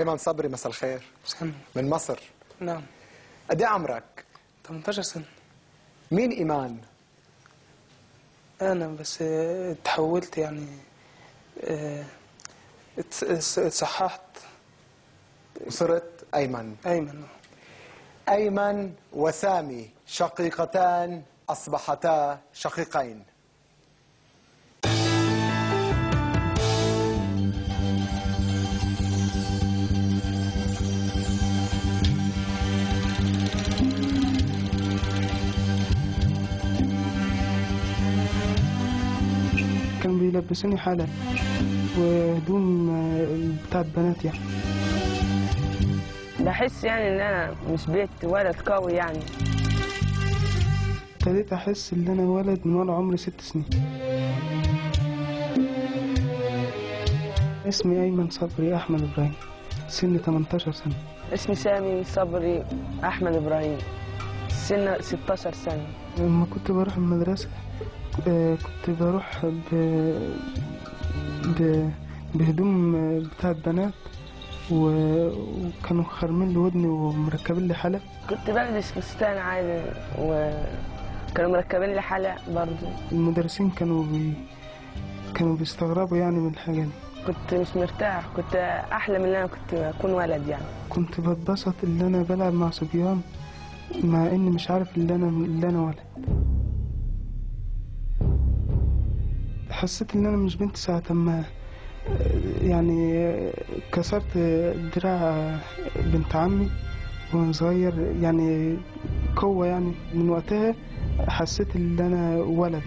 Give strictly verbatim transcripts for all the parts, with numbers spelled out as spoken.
أيمن صبري، مساء الخير. سنة. من مصر. نعم. قد ايه عمرك؟ ثمانية عشر سنة. مين إيمان؟ أنا بس اتحولت يعني اتصححت وصرت أيمن. أيمن. أيمن وسامي شقيقتان أصبحتا شقيقين. كانوا بيلبسوني حالة وهدوم بتاعت بنات يعني. بحس يعني ان انا مش بيت ولد قوي يعني. ابتديت احس ان انا ولد من وانا عمري ست سنين. اسمي ايمن صبري احمد ابراهيم، سن ثمانية عشر سنة. اسمي سامي صبري احمد ابراهيم، سن ستة عشر سنة. لما كنت بروح المدرسة كنت بروح ب... ب... بهدوم بتاعت بنات وكانوا خارمين لي ودني ومركبين لي حلق. كنت بلبس فستان عادي وكانوا مركبين لي حلق برضه. المدرسين كانوا بي... كانوا بيستغربوا يعني من الحاجة دي. كنت مش مرتاح، كنت أحلم إن أنا كنت أكون ولد يعني. كنت بتبسط إن أنا بلعب مع صبيان مع إني مش عارف إن أنا إن أنا ولد. حسيت إن أنا مش بنت ساعة ما يعني كسرت دراع بنت عمي وأنا صغير، يعني قوة يعني. من وقتها حسيت إن أنا ولد.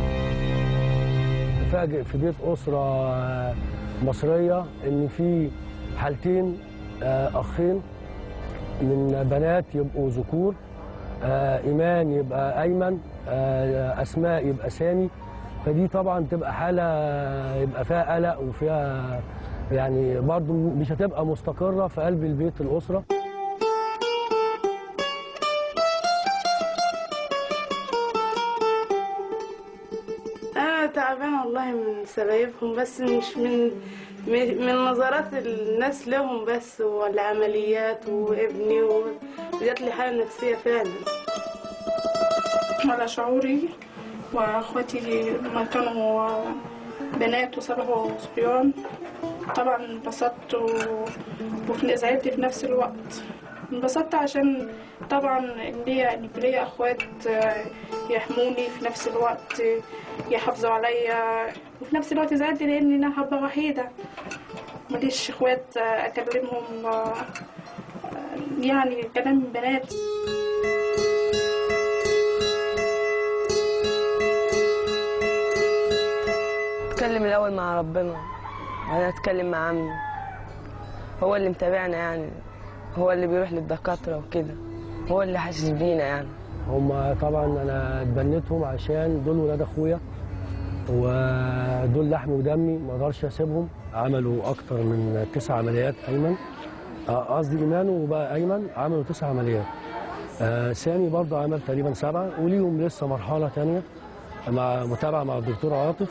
فاجئ في بيت أسرة مصرية إن في حالتين، أخين من بنات يبقوا ذكور، إيمان يبقى أيمن، أسماء يبقى سامي. فدي طبعا تبقى حالة يبقى فيها قلق وفيها يعني برضو مش هتبقى مستقرة في قلب البيت الأسرة. أنا تعبانة والله من سبايبهم، بس مش من من نظرات الناس لهم بس، والعمليات وابني، وجات لي حالة نفسية فعلا. على شعوري واخواتي لما كانوا بنات وصبحوا صبيان طبعا انبسطت وزعلت في نفس الوقت. انبسطت عشان طبعا ليا ليا اخوات يحموني في نفس الوقت، يحافظوا عليا، وفي نفس الوقت زعلت لاني انا هبقى وحيده ماليش اخوات اكلمهم يعني كلام بنات. اتكلم الاول مع ربنا، وانا اتكلم مع عمي، هو اللي متابعنا يعني، هو اللي بيروح للدكاتره وكده، هو اللي حاسس بينا يعني. هم طبعا انا اتبنيتهم عشان دول ولاد اخويا ودول لحم ودمي، ما اقدرش اسيبهم. عملوا اكتر من تسع عمليات. ايمن قصدي ايمان وبقى ايمن عملوا تسع عمليات. آه سامي برضه عمل تقريبا سبعه، وليهم لسه مرحله ثانيه مع متابعه مع الدكتور عاطف.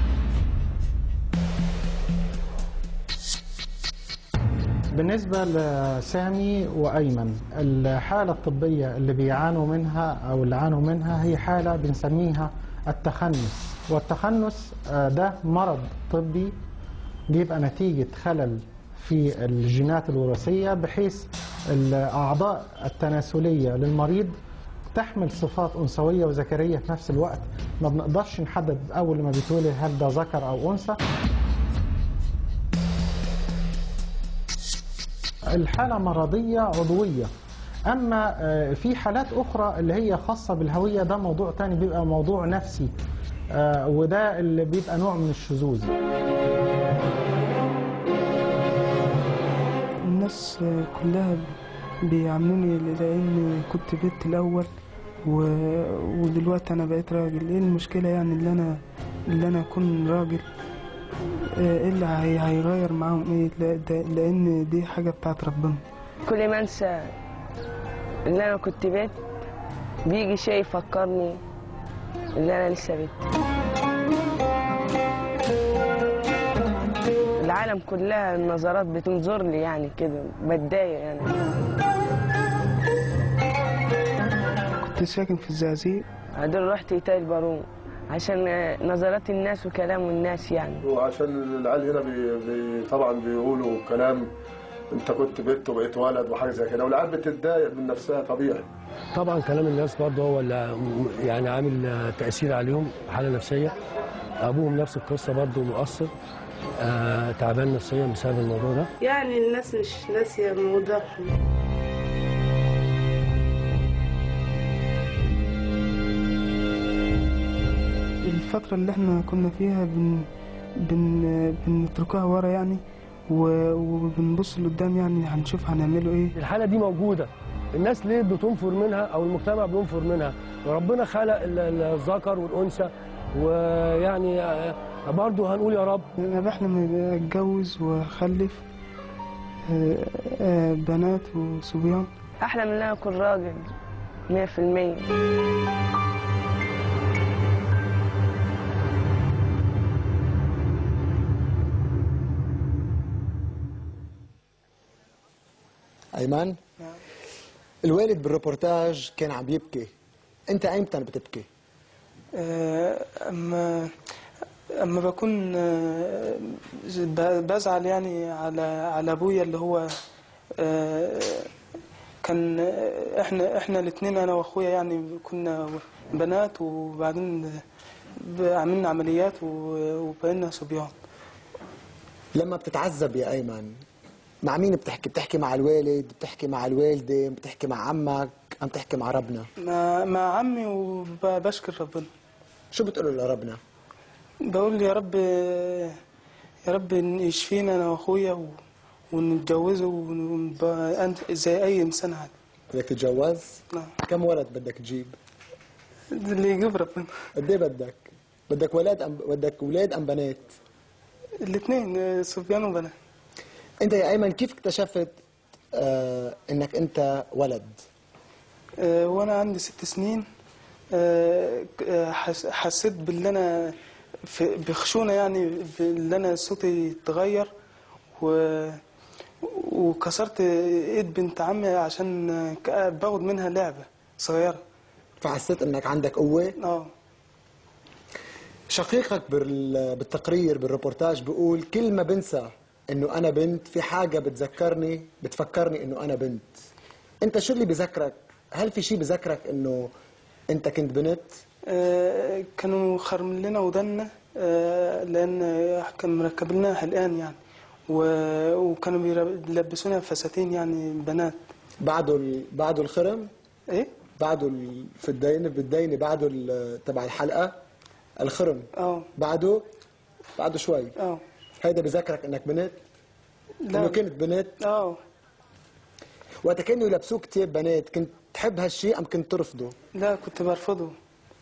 بالنسبة لسامي وأيمن، الحالة الطبية اللي بيعانوا منها أو اللي عانوا منها هي حالة بنسميها التخنث. والتخنث ده مرض طبي بيبقى نتيجة خلل في الجينات الوراثية، بحيث الأعضاء التناسلية للمريض تحمل صفات أنثوية وذكرية في نفس الوقت. ما بنقدرش نحدد أول ما بيتولد هل ده ذكر أو أنثى. الحالة مرضية عضوية. أما في حالات أخرى اللي هي خاصة بالهوية، ده موضوع تاني بيبقى موضوع نفسي، وده اللي بيبقى نوع من الشذوذ. الناس كلها بيعاملوني لأني كنت بنت الأول ودلوقتي أنا بقيت راجل. إيه المشكلة يعني اللي أنا اللي أنا أكون راجل؟ ايه اللي هيغير معاهم ايه؟ لان دي حاجه بتاعت ربنا. كل ما انسى ان انا كنت بنت بيجي شيء يفكرني ان انا لسه بنت. العالم العالم كلها النظرات بتنظر لي يعني كده، بتضايق يعني. كنت ساكن في الزقازيق. بعدين رحت إيتاي البارون عشان نظرات الناس وكلام الناس يعني. وعشان العيال هنا بي بي طبعا بيقولوا كلام انت كنت بنت وبقيت ولد وحاجه زي كده، والعيال بتتضايق من نفسها طبيعي. طبعا كلام الناس برضه هو اللي يعني عامل تاثير عليهم، حاله نفسيه. ابوهم نفس القصه برضه مؤثر، آه تعبان نفسيا بسبب الموضوع ده. يعني الناس مش ناسيه موضوعهم. الفترة اللي احنا كنا فيها بن بن بنتركوها ورا يعني، وبنبص لقدام يعني هنشوف هنعمله ايه. الحالة دي موجودة، الناس ليه بتنفر منها او المجتمع بينفر منها؟ وربنا خلق الذكر والانثى، ويعني برضه هنقول يا رب. انا بحلم اتجوز واخلف بنات وصبيان. احلم ان انا اكون راجل مية في المية. أيمن؟ نعم. الوالد بالريبورتاج كان عم يبكي، أنت أيمتى بتبكي؟ أما أما بكون بزعل يعني على على أبويا اللي هو كان إحنا إحنا الاثنين أنا وأخويا يعني كنا بنات، وبعدين عملنا عمليات وبقينا صبيان. لما بتتعذب يا أيمن مع مين بتحكي؟ بتحكي مع الوالد، بتحكي مع الوالدة، بتحكي مع عمك، أم بتحكي مع ربنا؟ مع, مع عمي وبشكر ربنا. شو بتقول لربنا؟ بقول يا رب يا رب يشفينا أنا وأخويا ونتجوزه ونبقى زي أي إنسان عادي. بدك تتجوز؟ نعم. كم ولد بدك تجيب؟ اللي يجيب ربنا. قد إيه بدك؟ بدك ولاد أم بدك ولاد أم بنات؟ الاثنين صبيان وبنات. أنت يا أيمن كيف اكتشفت آه إنك أنت ولد؟ آه وأنا عندي ست سنين آه حسيت باللي أنا بخشونة يعني، باللي أنا صوتي اتغير، و وكسرت ايد بنت عمي عشان باخد منها لعبة صغيرة. فحسيت إنك عندك قوة؟ اه. شقيقك بالتقرير بالريبورتاج بيقول كل ما بنسى انه انا بنت في حاجه بتذكرني بتفكرني انه انا بنت. انت شو اللي بذكرك؟ هل في شيء بذكرك انه انت كنت بنت؟ آه كانوا خرمين لنا ودنا، آه لان كان مركب لنا حلقان يعني، وكانوا بيلبسونا فساتين يعني بنات. بعده ال... بعده الخرم؟ ايه؟ بعده ال... في الدينه بالدينه بعده ال... تبع الحلقه الخرم. اه. بعده بعده شوي. اه. هيدا بذكرك انك بنت؟ لا. انه كنت بنت؟ اه. وقت كانوا يلبسوك تياب بنات كنت تحب هالشيء ام كنت ترفضه؟ لا كنت برفضه.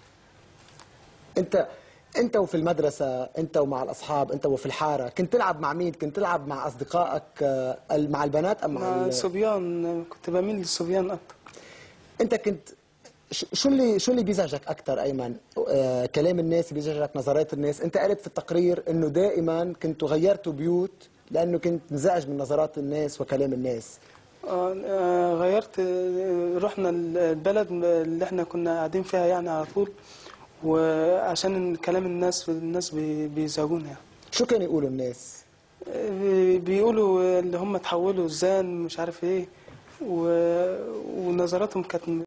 انت انت وفي المدرسه، انت ومع الاصحاب، انت وفي الحاره، كنت تلعب مع مين؟ كنت تلعب مع اصدقائك مع البنات ام مع, مع الصبيان؟ كنت بميل للصبيان اكتر. انت كنت شو اللي شو اللي بيزعجك اكثر ايمن؟ آه كلام الناس بيزعجك؟ نظرات الناس؟ انت قلت في التقرير انه دائما كنتوا غيرتوا بيوت لانه كنت منزعج من نظرات الناس وكلام الناس. آه غيرت، رحنا البلد اللي احنا كنا قاعدين فيها يعني على طول، وعشان كلام الناس الناس بيزعجونا يعني. شو كانوا يقولوا الناس؟ بيقولوا اللي هم تحولوا الزان مش عارف ايه، ونظراتهم كانت